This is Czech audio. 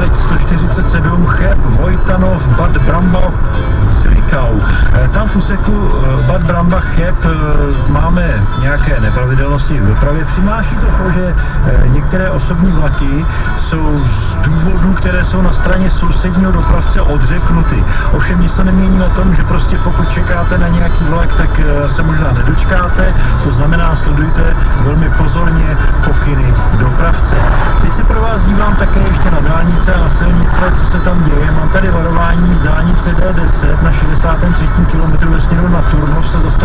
trať 147 Cheb, Vojtanov, Bad Brambach, Slikau. Tam v úseku Bad Brambach, Cheb máme nějaké nepravidelnosti v dopravě. Přináší to, že některé osobní vlaky jsou z důvodů, které jsou na straně sousedního dopravce odřeknuty. Ovšem nic to nemění na tom, že prostě pokud čekáte na nějaký vlak, tak se možná nedočkáte. To znamená, sledujte velmi pozorně pokyny dopravce. Teď se pro vás dívám také ještě na dálnice a na silnice, co se tam děje. Mám tady varování z dálnice D10 na 63. kilometru ve směru na Turnov se zastaví